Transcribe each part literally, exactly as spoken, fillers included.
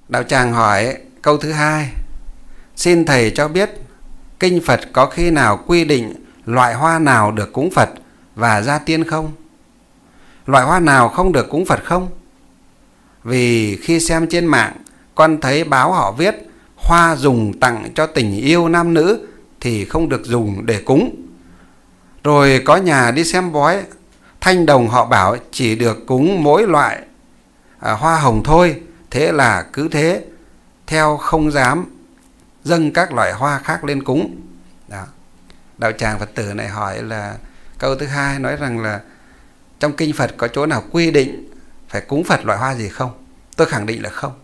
Đạo tràng hỏi câu thứ hai: xin thầy cho biết kinh Phật có khi nào quy định loại hoa nào được cúng Phật và gia tiên không? Loại hoa nào không được cúng Phật không? Vì khi xem trên mạng, con thấy báo họ viết hoa dùng tặng cho tình yêu nam nữ thì không được dùng để cúng. Rồi có nhà đi xem bói, thanh đồng họ bảo chỉ được cúng mỗi loại à, hoa hồng thôi. Thế là cứ thế, theo không dám dâng các loại hoa khác lên cúng. Đó. Đạo tràng Phật tử này hỏi là câu thứ hai, nói rằng là trong kinh Phật có chỗ nào quy định phải cúng Phật loại hoa gì không? Tôi khẳng định là không.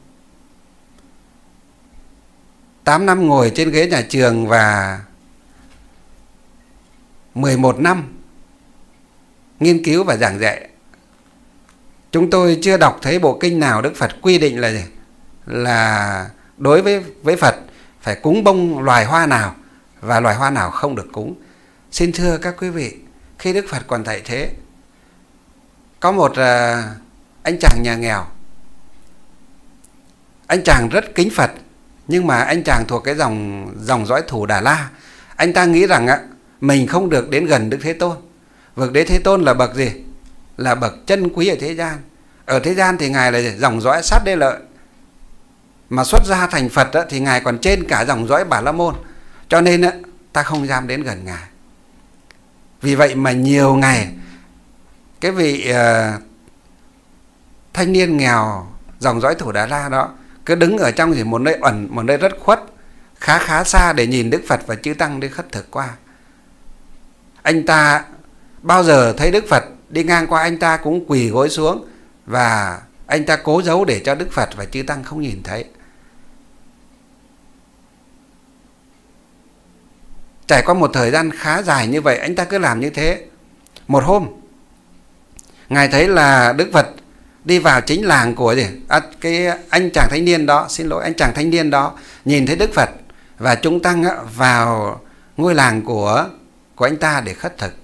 tám năm ngồi trên ghế nhà trường và mười một năm nghiên cứu và giảng dạy, chúng tôi chưa đọc thấy bộ kinh nào Đức Phật quy định là gì? Là đối với với Phật phải cúng bông loài hoa nào và loài hoa nào không được cúng. Xin thưa các quý vị, khi Đức Phật còn tại thế, có một uh, anh chàng nhà nghèo. Anh chàng rất kính Phật, nhưng mà anh chàng thuộc cái dòng dòng dõi Thủ Đà La. Anh ta nghĩ rằng á, mình không được đến gần Đức Thế Tôn. Vực Đế Thế Tôn là bậc gì? Là bậc chân quý ở thế gian. Ở thế gian thì Ngài là gì? Dòng dõi Sát Đế Lợi. Mà xuất gia thành Phật á, thì Ngài còn trên cả dòng dõi Bà La Môn. Cho nên á, ta không dám đến gần Ngài. Vì vậy mà nhiều ngày cái vị uh, thanh niên nghèo dòng dõi Thủ Đà La đó cứ đứng ở trong thì một nơi ẩn, một nơi rất khuất, khá khá xa để nhìn Đức Phật và chư Tăng đi khất thực qua. Anh ta bao giờ thấy Đức Phật đi ngang qua, anh ta cũng quỳ gối xuống và anh ta cố giấu để cho Đức Phật và chư Tăng không nhìn thấy. Trải qua một thời gian khá dài như vậy, anh ta cứ làm như thế. Một hôm, Ngài thấy là Đức Phật đi vào chính làng của gì? À, cái anh chàng thanh niên đó, xin lỗi, anh chàng thanh niên đó nhìn thấy Đức Phật và chúng Tăng vào ngôi làng của của anh ta để khất thực.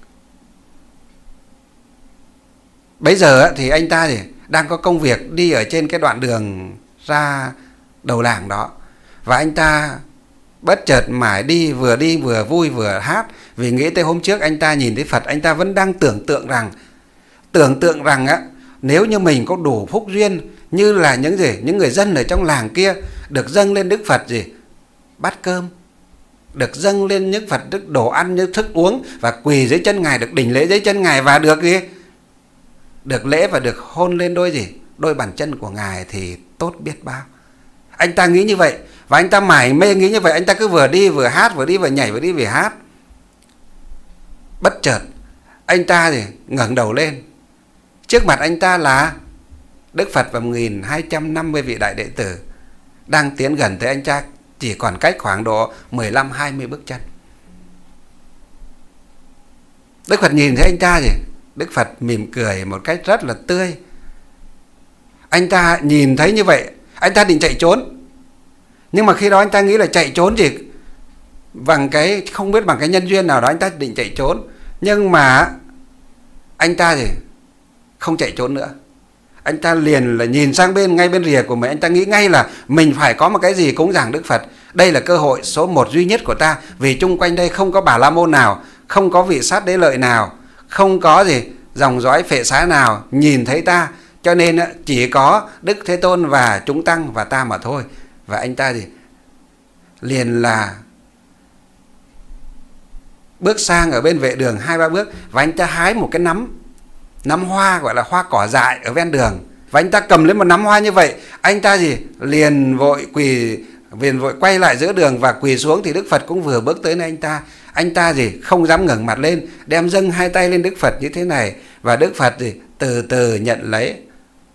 Bây giờ thì anh ta thì đang có công việc đi ở trên cái đoạn đường ra đầu làng đó, và anh ta bất chợt mải đi, vừa đi vừa vui vừa hát, vì nghĩ tới hôm trước anh ta nhìn thấy Phật. Anh ta vẫn đang tưởng tượng rằng tưởng tượng rằng á, nếu như mình có đủ phúc duyên như là những gì những người dân ở trong làng kia, được dâng lên Đức Phật gì bát cơm, được dâng lên những Phật đức đồ ăn, như thức uống, và quỳ dưới chân Ngài, được đỉnh lễ dưới chân Ngài, và được gì được lễ và được hôn lên đôi gì đôi bàn chân của Ngài thì tốt biết bao. Anh ta nghĩ như vậy, và anh ta mải mê nghĩ như vậy. Anh ta cứ vừa đi vừa hát, vừa đi vừa nhảy, vừa đi vừa hát. Bất chợt anh ta thì ngẩng đầu lên, trước mặt anh ta là Đức Phật và một nghìn hai trăm năm mươi vị đại đệ tử đang tiến gần tới anh ta, chỉ còn cách khoảng độ mười lăm hai mươi bước chân. Đức Phật nhìn thấy anh ta thì Đức Phật mỉm cười một cách rất là tươi. Anh ta nhìn thấy như vậy, anh ta định chạy trốn. Nhưng mà khi đó anh ta nghĩ là chạy trốn gì bằng cái không biết bằng cái nhân duyên nào đó, anh ta định chạy trốn. Nhưng mà anh ta thì không chạy trốn nữa. Anh ta liền là nhìn sang bên, ngay bên rìa của mình. Anh ta nghĩ ngay là mình phải có một cái gì cúng dường Đức Phật. Đây là cơ hội số một duy nhất của ta, vì chung quanh đây không có Bà La Môn nào, không có vị Sát Đế Lợi nào, không có gì dòng dõi Phệ Xá nào nhìn thấy ta. Cho nên chỉ có Đức Thế Tôn và chúng Tăng và ta mà thôi. Và anh ta thì liền là bước sang ở bên vệ đường hai ba bước, và anh ta hái một cái nắm nắm hoa, gọi là hoa cỏ dại ở ven đường, và anh ta cầm lên một nắm hoa như vậy. Anh ta gì liền vội quỳ liền vội quay lại giữa đường và quỳ xuống, thì Đức Phật cũng vừa bước tới nơi anh ta. Anh ta gì không dám ngẩng mặt lên, đem dâng hai tay lên Đức Phật như thế này, và Đức Phật gì từ từ nhận lấy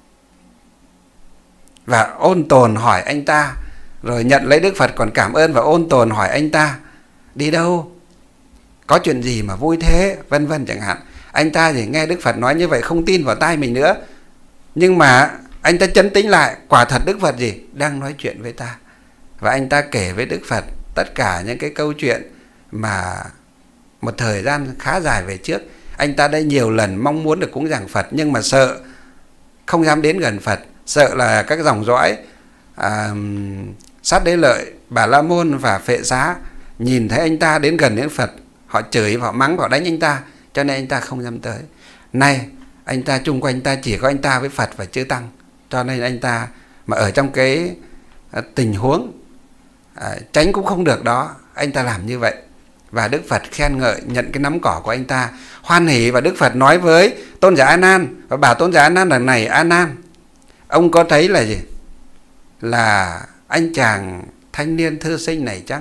và ôn tồn hỏi anh ta. Rồi nhận lấy Đức Phật còn cảm ơn và ôn tồn hỏi anh ta đi đâu, có chuyện gì mà vui thế, vân vân chẳng hạn. Anh ta thì nghe Đức Phật nói như vậy không tin vào tai mình nữa, nhưng mà anh ta trấn tĩnh lại, quả thật Đức Phật gì đang nói chuyện với ta. Và anh ta kể với Đức Phật tất cả những cái câu chuyện mà một thời gian khá dài về trước anh ta đã nhiều lần mong muốn được cúng dường Phật, nhưng mà sợ không dám đến gần Phật, sợ là các dòng dõi à, Sát Đế Lợi, Bà La Môn và Phệ Xá nhìn thấy anh ta đến gần đến Phật, họ chửi, họ mắng, họ đánh anh ta, cho nên anh ta không dám tới. Nay anh ta chung quanh anh ta chỉ có anh ta với Phật và chư Tăng, cho nên anh ta mà ở trong cái tình huống à, tránh cũng không được đó, anh ta làm như vậy. Và Đức Phật khen ngợi, nhận cái nắm cỏ của anh ta, hoan hỉ. Và Đức Phật nói với Tôn giả A Nan và bảo Tôn giả A Nan rằng: này A Nan, ông có thấy là gì? Là anh chàng thanh niên thư sinh này chăng?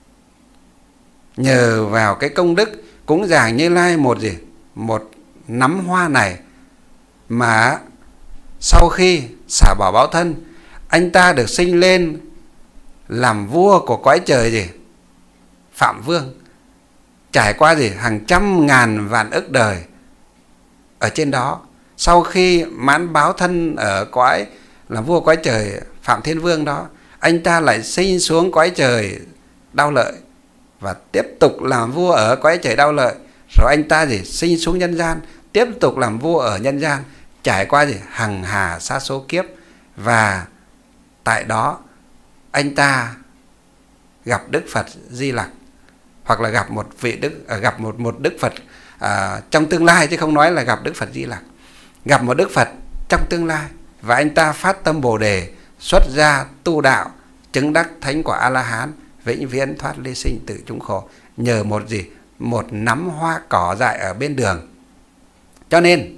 Nhờ vào cái công đức cúng dường Như Lai một gì? Một nắm hoa này mà sau khi xả bỏ báo thân, anh ta được sinh lên làm vua của cõi trời gì? Phạm Vương, trải qua gì? Hàng trăm ngàn vạn ức đời ở trên đó. Sau khi mãn báo thân ở cõi làm vua cõi trời Phạm Thiên Vương đó, anh ta lại sinh xuống cõi trời Đao Lợi và tiếp tục làm vua ở cõi trời Đao Lợi. Rồi anh ta gì? Sinh xuống nhân gian, tiếp tục làm vua ở nhân gian, trải qua gì? Hằng hà sa số kiếp. Và tại đó anh ta gặp Đức Phật Di Lặc, hoặc là gặp một vị đức gặp một một Đức Phật à, trong tương lai, chứ không nói là gặp Đức Phật Di Lặc. Gặp một Đức Phật trong tương lai, và anh ta phát tâm Bồ đề, xuất gia tu đạo, chứng đắc thánh quả A La Hán, vĩnh viễn thoát ly sinh tử chúng khổ, nhờ một gì? Một nắm hoa cỏ dại ở bên đường. Cho nên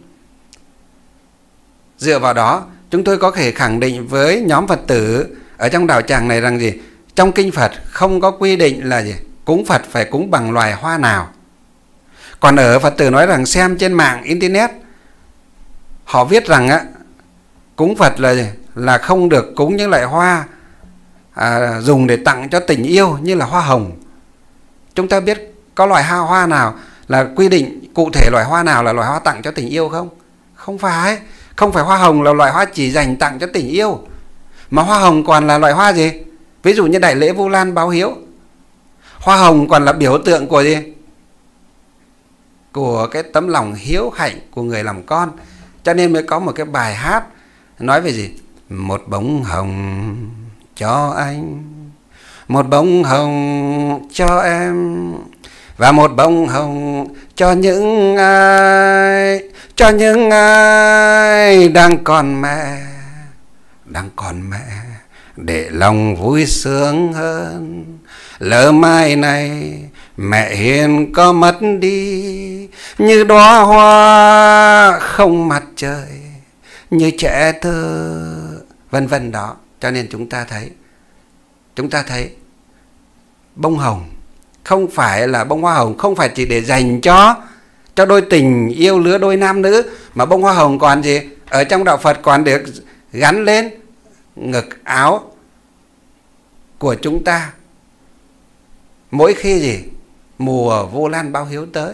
dựa vào đó, chúng tôi có thể khẳng định với nhóm Phật tử ở trong đạo tràng này rằng gì? Trong kinh Phật không có quy định là gì? Cúng Phật phải cúng bằng loài hoa nào. Còn ở Phật tử nói rằng xem trên mạng internet, họ viết rằng á, cúng Phật là gì? Là không được cúng những loại hoa à, dùng để tặng cho tình yêu như là hoa hồng. Chúng ta biết có loại hoa hoa nào là quy định cụ thể loại hoa nào là loại hoa tặng cho tình yêu không? Không phải. Không phải hoa hồng là loại hoa chỉ dành tặng cho tình yêu. Mà hoa hồng còn là loại hoa gì? Ví dụ như đại lễ Vu Lan báo hiếu, hoa hồng còn là biểu tượng của gì? Của cái tấm lòng hiếu hạnh của người làm con. Cho nên mới có một cái bài hát nói về gì? Một bông hồng cho anh, một bông hồng cho em, và một bông hồng cho những ai, cho những ai đang còn mẹ, đang còn mẹ, để lòng vui sướng hơn. Lỡ mai này mẹ hiền có mất đi, như đóa hoa không mặt trời, như trẻ thơ, vân vân đó. Cho nên chúng ta thấy, chúng ta thấy bông hồng không phải là bông hoa hồng, không phải chỉ để dành cho cho đôi tình yêu lứa đôi nam nữ, mà bông hoa hồng còn gì? Ở trong đạo Phật còn được gắn lên ngực áo của chúng ta mỗi khi gì? Mùa Vu Lan báo hiếu tới.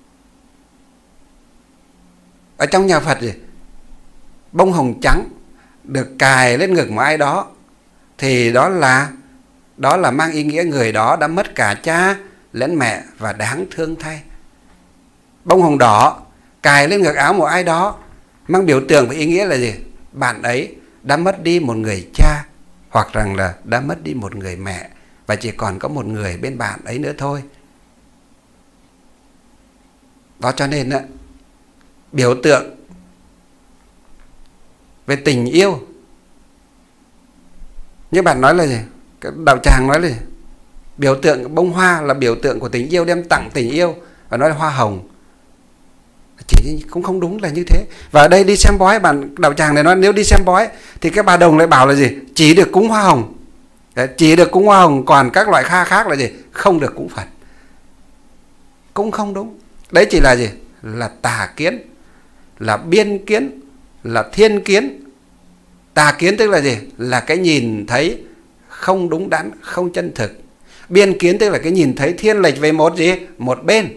Ở trong nhà Phật gì? Bông hồng trắng được cài lên ngực một ai đó, thì đó là đó là mang ý nghĩa người đó đã mất cả cha lẫn mẹ và đáng thương thay. Bông hồng đỏ cài lên ngực áo một ai đó mang biểu tượng và ý nghĩa là gì? Bạn ấy đã mất đi một người cha, hoặc rằng là đã mất đi một người mẹ, và chỉ còn có một người bên bạn ấy nữa thôi. Đó, cho nên á, biểu tượng về tình yêu, như bạn nói là gì? Cái đạo tràng nói là gì? Biểu tượng bông hoa là biểu tượng của tình yêu, đem tặng tình yêu, và nói là hoa hồng. Chỉ cũng không đúng là như thế. Và ở đây đi xem bói, bạn đạo tràng này nói nếu đi xem bói thì cái bà đồng lại bảo là gì? Chỉ được cúng hoa hồng. Đấy, chỉ được cúng hoa hồng, còn các loại kha khác là gì? Không được cúng Phật. Cũng không đúng. Đấy chỉ là gì? Là tà kiến, là biên kiến, là thiên kiến. Tà kiến tức là gì? Là cái nhìn thấy không đúng đắn, không chân thực. Biên kiến tức là cái nhìn thấy thiên lệch về một gì? Một bên.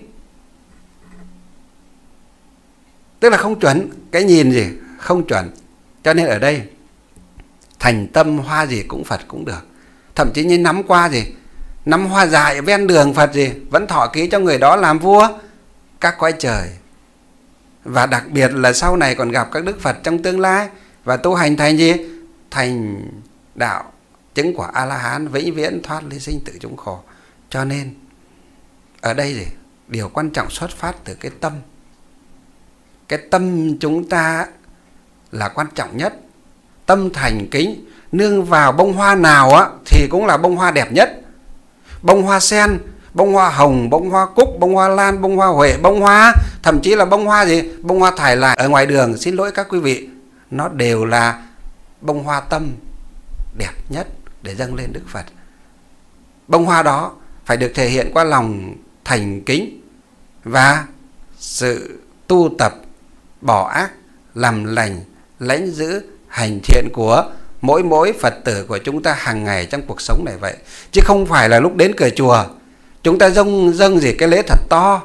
Tức là không chuẩn, cái nhìn gì? Không chuẩn. Cho nên ở đây thành tâm hoa gì cũng Phật cũng được. Thậm chí như nắm qua gì? Nắm hoa dại ven đường Phật gì? Vẫn thọ ký cho người đó làm vua các cõi trời. Và đặc biệt là sau này còn gặp các Đức Phật trong tương lai, và tu hành thành gì? Thành đạo chứng quả A-la-hán, vĩnh viễn thoát ly sinh tử chúng khổ. Cho nên ở đây gì? Điều quan trọng xuất phát từ cái tâm. Cái tâm chúng ta là quan trọng nhất. Tâm thành kính, nương vào bông hoa nào á thì cũng là bông hoa đẹp nhất. Bông hoa sen, bông hoa hồng, bông hoa cúc, bông hoa lan, bông hoa huệ, bông hoa, thậm chí là bông hoa gì? Bông hoa thải lại ở ngoài đường, xin lỗi các quý vị, nó đều là bông hoa tâm đẹp nhất để dâng lên Đức Phật. Bông hoa đó phải được thể hiện qua lòng thành kính và sự tu tập bỏ ác, làm lành, lãnh giữ, hành thiện của mỗi mỗi Phật tử của chúng ta hàng ngày trong cuộc sống này vậy. Chứ không phải là lúc đến cửa chùa chúng ta dâng dâng gì cái lễ thật to,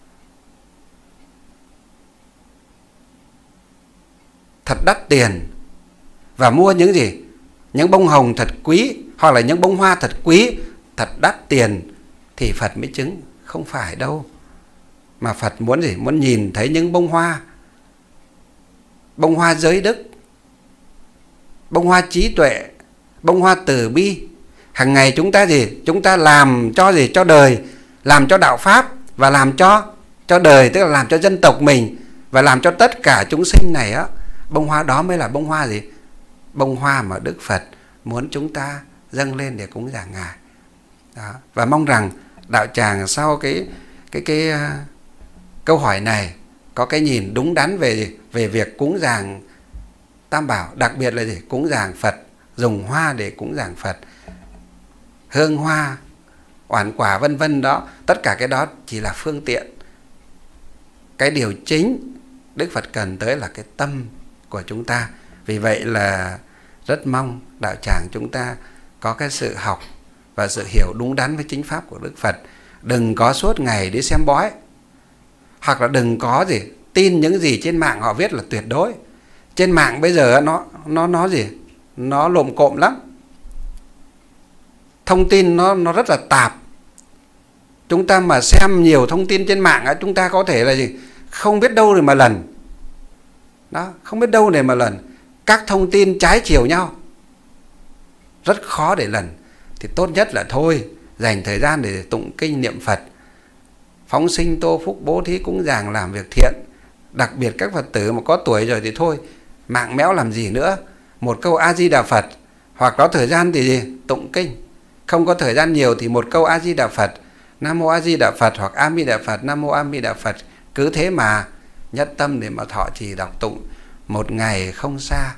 thật đắt tiền, và mua những gì? Những bông hồng thật quý, hoặc là những bông hoa thật quý, thật đắt tiền thì Phật mới chứng. Không phải đâu. Mà Phật muốn gì? Muốn nhìn thấy những bông hoa, bông hoa giới đức, bông hoa trí tuệ, bông hoa từ bi. Hàng ngày chúng ta gì? Chúng ta làm cho gì? Cho đời, làm cho đạo Pháp, và làm cho cho đời, tức là làm cho dân tộc mình, và làm cho tất cả chúng sinh này á. Bông hoa đó mới là bông hoa gì? Bông hoa mà Đức Phật muốn chúng ta dâng lên để cúng dường Ngài. Đó. Và mong rằng đạo tràng sau cái cái cái uh, câu hỏi này có cái nhìn đúng đắn về gì? Về việc cúng dường Tam Bảo, đặc biệt là gì? Cúng dường Phật, dùng hoa để cúng dường Phật, hương hoa, oản quả vân vân đó, tất cả cái đó chỉ là phương tiện. Cái điều chính Đức Phật cần tới là cái tâm của chúng ta. Vì vậy là rất mong đạo tràng chúng ta có cái sự học và sự hiểu đúng đắn với chính pháp của Đức Phật. Đừng có suốt ngày đi xem bói, hoặc là đừng có gì tin những gì trên mạng họ viết là tuyệt đối. Trên mạng bây giờ nó nó nó gì? Nó lộm cộm lắm. Thông tin nó nó rất là tạp. Chúng ta mà xem nhiều thông tin trên mạng á, chúng ta có thể là gì? Không biết đâu để mà lần. Đó, không biết đâu để mà lần. Các thông tin trái chiều nhau, rất khó để lần. Thì tốt nhất là thôi, dành thời gian để tụng kinh niệm Phật, phóng sinh tô phúc, bố thí cúng dường, làm việc thiện. Đặc biệt các Phật tử mà có tuổi rồi thì thôi, mạng méo làm gì nữa. Một câu A Di Đà Phật, hoặc có thời gian thì gì? Tụng kinh. Không có thời gian nhiều thì một câu A Di Đà Phật, Nam Mô A Di Đà Phật, hoặc A Mi Đà Phật, Nam Mô A Mi Đà Phật. Cứ thế mà nhất tâm để mà thọ trì đọc tụng, một ngày không xa.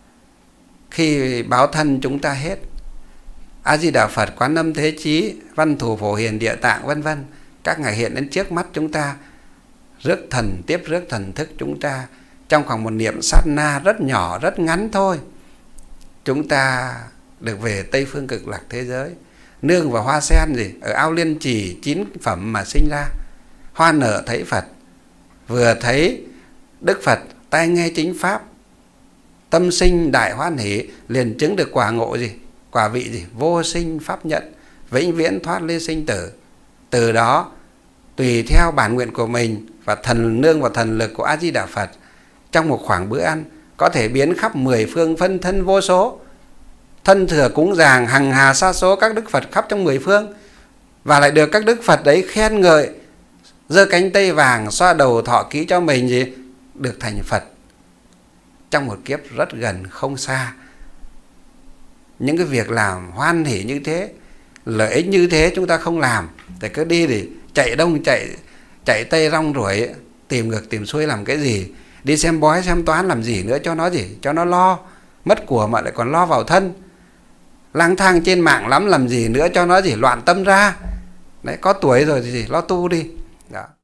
Khi báo thân chúng ta hết, A Di Đà Phật, Quán Âm Thế Chí, Văn Thù Phổ Hiền, Địa Tạng vân vân, các ngài hiện đến trước mắt chúng ta, rước thần tiếp rước thần thức chúng ta. Trong khoảng một niệm sát na rất nhỏ, rất ngắn thôi, chúng ta được về Tây Phương Cực Lạc thế giới. Nương vào hoa sen gì? Ở ao Liên Trì chín phẩm mà sinh ra. Hoa nở thấy Phật, vừa thấy Đức Phật, tai nghe chính pháp, tâm sinh đại hoan hỷ, liền chứng được quả ngộ gì? Quả vị gì? Vô sinh pháp nhận, vĩnh viễn thoát ly sinh tử. Từ đó tùy theo bản nguyện của mình và thần nương và thần lực của A Di Đà Phật, trong một khoảng bữa ăn có thể biến khắp mười phương phân thân vô số, thân thừa cúng dường hằng hà sa số các Đức Phật khắp trong mười phương, và lại được các Đức Phật đấy khen ngợi, giơ cánh tay vàng xoa đầu thọ ký cho mình gì? Được thành Phật trong một kiếp rất gần không xa. Những cái việc làm hoan hỷ như thế, lợi ích như thế chúng ta không làm, thì cứ đi thì chạy đông chạy chạy tây rong ruổi, tìm ngược tìm xuôi làm cái gì? Đi xem bói xem toán làm gì nữa cho nó gì? Cho nó lo, mất của mà lại còn lo vào thân. Lang thang trên mạng lắm làm gì nữa cho nó gì? Loạn tâm ra. Đấy, có tuổi rồi thì gì? Lo tu đi. Đó.